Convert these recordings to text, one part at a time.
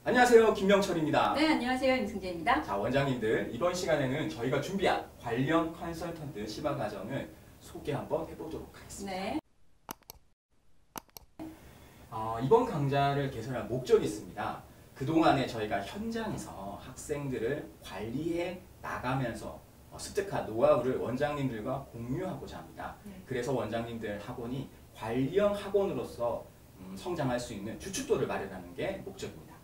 안녕하세요. 김명철입니다. 네, 안녕하세요. 임승재입니다. 자, 원장님들 이번 시간에는 저희가 준비한 관련 컨설턴트 심화 과정을 소개 한번 해보도록 하겠습니다. 네. 이번 강좌를 개설한 목적이 있습니다. 그동안에 저희가 현장에서 학생들을 관리해 나가면서 습득한 노하우를 원장님들과 공유하고자 합니다. 그래서 원장님들 학원이 관리형 학원으로서 성장할 수 있는 주춧돌을 마련하는 게 목적입니다.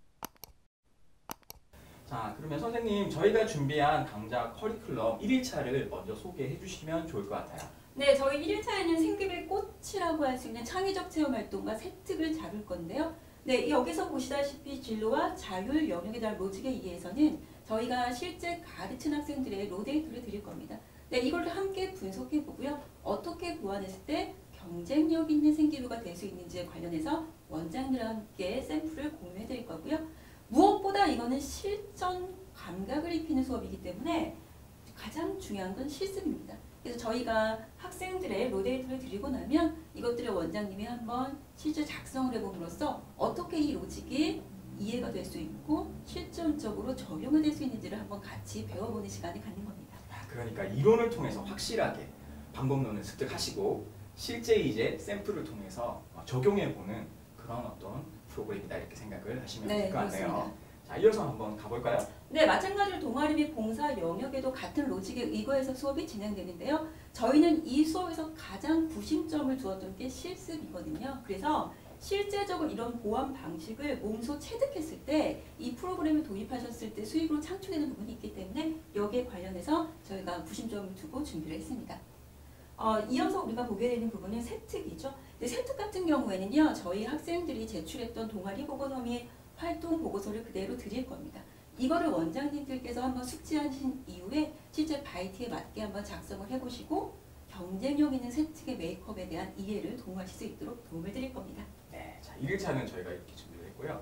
자, 그러면 선생님, 저희가 준비한 강좌 커리큘럼 1일차를 먼저 소개해 주시면 좋을 것 같아요. 네, 저희 1일차에는 생기의 꽃이라고 할 수 있는 창의적 체험 활동과 세특을 다룰 건데요. 네, 여기서 보시다시피 진로와 자율 영역에 대한 로직에 의해서는 저희가 실제 가르친 학생들의 로데이터를 드릴 겁니다. 네, 이걸 함께 분석해 보고요. 어떻게 보완했을 때 경쟁력 있는 생기부가 될 수 있는지에 관련해서 원장님들과 함께 샘플을 공유해 드릴 거고요. 무엇보다 이거는 실전 감각을 익히는 수업이기 때문에 가장 중요한 건 실습입니다. 그래서 저희가 학생들의 로데이터를 드리고 나면 이것들을 원장님이 한번 실제 작성을 해봄으로써 어떻게 이 로직이 이해가 될 수 있고 실전적으로 적용이 될 수 있는지를 한번 같이 배워보는 시간을 갖는 겁니다. 그러니까 이론을 통해서 확실하게 방법론을 습득하시고 실제 이제 샘플을 통해서 적용해보는 그런 어떤 프로그램이다 이렇게 생각을 하시면 될 것 같네요. 자, 이어서 한번 가볼까요? 네, 마찬가지로 동아리 및 봉사 영역에도 같은 로직에 의거해서 수업이 진행되는데요. 저희는 이 수업에서 가장 구심점을 두었던 게 실습이거든요. 그래서 실제적으로 이런 보완 방식을 몸소 체득했을 때 이 프로그램을 도입하셨을 때 수익으로 창출되는 부분이 있기 때문에 여기에 관련해서 저희가 구심점을 두고 준비를 했습니다. 이어서 우리가 보게 되는 부분은 세특이죠. 근데 세특 같은 경우에는요, 저희 학생들이 제출했던 동아리 보고서 및 활동 보고서를 그대로 드릴 겁니다. 이거를 원장님들께서 한번 숙지하신 이후에 실제 바이트에 맞게 한번 작성을 해보시고 경쟁력 있는 세특의 메이크업에 대한 이해를 도모하실 수 있도록 도움을 드릴 겁니다. 네, 자, 1일차는 저희가 이렇게 준비를 했고요.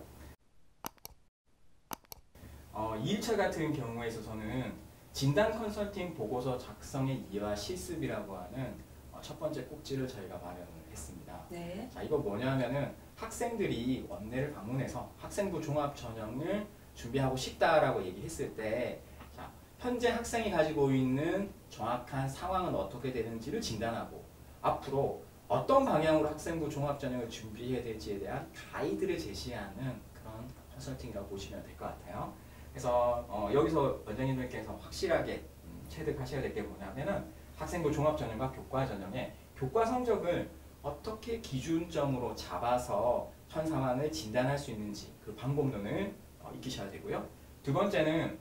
2일차 같은 경우에 있어서는 진단 컨설팅 보고서 작성의 이해와 실습이라고 하는 첫 번째 꼭지를 저희가 마련을 했습니다. 네. 자, 이거 뭐냐면은 학생들이 원내를 방문해서 학생부 종합 전형을 준비하고 싶다라고 얘기했을 때, 자, 현재 학생이 가지고 있는 정확한 상황은 어떻게 되는지를 진단하고 앞으로 어떤 방향으로 학생부 종합 전형을 준비해야 될지에 대한 가이드를 제시하는 그런 컨설팅이라고 보시면 될 것 같아요. 그래서 여기서 원장님들께서 확실하게 체득하셔야 될 게 뭐냐면은 학생부 종합 전형과 교과 전형의 교과 성적을 어떻게 기준점으로 잡아서 현 상황을 진단할 수 있는지 그 방법론을 익히셔야 되고요. 두 번째는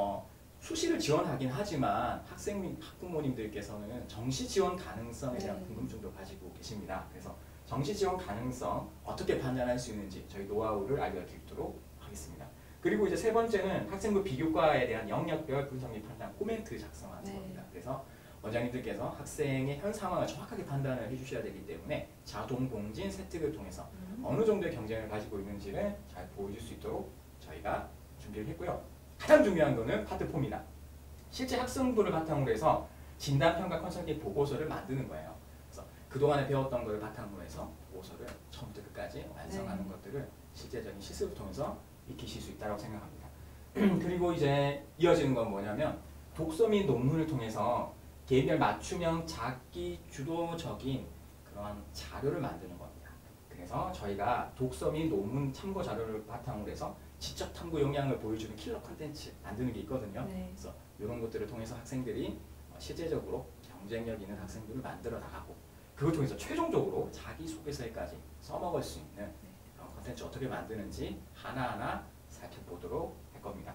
수시를 지원하긴 하지만 학생 및 학부모님들께서는 정시 지원 가능성에 대한 궁금증도 가지고 계십니다. 그래서 정시 지원 가능성 어떻게 판단할 수 있는지 저희 노하우를 알려드리도록 하겠습니다. 그리고 이제 세 번째는 학생부 비교과에 대한 영역별 분석 및 판단 코멘트 작성하는 겁니다. 그래서 원장님들께서 학생의 현 상황을 정확하게 판단을 해주셔야 되기 때문에 자동 공진 세특을 통해서 어느 정도의 경쟁을 가지고 있는지를 잘 보여줄 수 있도록 저희가 준비를 했고요. 가장 중요한 거는 파트 4입니다. 실제 학생부를 바탕으로 해서 진단평가 컨설팅 보고서를 만드는 거예요. 그래서 그동안에 배웠던 걸 바탕으로 해서 보고서를 처음부터 끝까지 완성하는 것들을 실제적인 실습을 통해서 익히실 수 있다고 생각합니다. 그리고 이제 이어지는 건 뭐냐면 독서 및 논문을 통해서 개인별 맞춤형 자기 주도적인 그런 자료를 만드는 겁니다. 그래서 저희가 독서 및 논문 참고 자료를 바탕으로 해서 지적 탐구 역량을 보여주는 킬러 컨텐츠 만드는 게 있거든요. 그래서 이런 것들을 통해서 학생들이 실제적으로 경쟁력 있는 학생들을 만들어 나가고 그걸 통해서 최종적으로 자기소개서에까지 써먹을 수 있는 그런 컨텐츠 어떻게 만드는지 하나하나 살펴보도록 할 겁니다.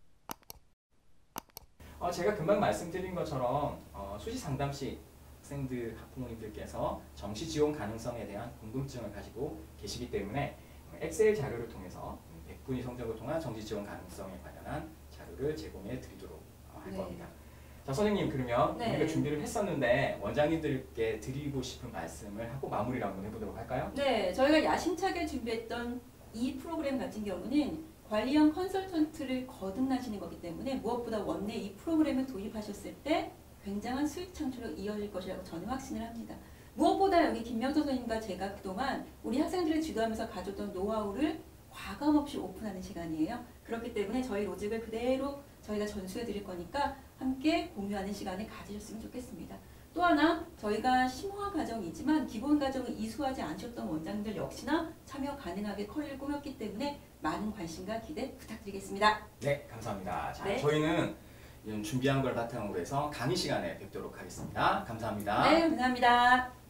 제가 금방 말씀드린 것처럼 수시 상담 시 학생들, 학부모님들께서 정시 지원 가능성에 대한 궁금증을 가지고 계시기 때문에 엑셀 자료를 통해서 100분위 성적을 통한 정시 지원 가능성에 관련한 자료를 제공해 드리도록 할 겁니다. 자, 선생님, 그러면 우리가 준비를 했었는데 원장님들께 드리고 싶은 말씀을 하고 마무리를 한번 해보도록 할까요? 네, 저희가 야심차게 준비했던 이 프로그램 같은 경우는 관리형 컨설턴트를 거듭나시는 거기 때문에 무엇보다 원내 이 프로그램을 도입하셨을 때 굉장한 수익 창출로 이어질 것이라고 저는 확신을 합니다. 무엇보다 여기 김명철 선생님과 제가 그동안 우리 학생들을 지도하면서 가졌던 노하우를 과감 없이 오픈하는 시간이에요. 그렇기 때문에 저희 로직을 그대로 저희가 전수해 드릴 거니까 함께 공유하는 시간을 가지셨으면 좋겠습니다. 또 하나 저희가 심화 과정이지만 기본 과정을 이수하지 않으셨던 원장들 역시나 참여 가능하게 커리를 꾸몄기 때문에 많은 관심과 기대 부탁드리겠습니다. 네, 감사합니다. 자, 네. 저희는 이런 준비한 걸 바탕으로 해서 강의 시간에 뵙도록 하겠습니다. 감사합니다. 네, 감사합니다.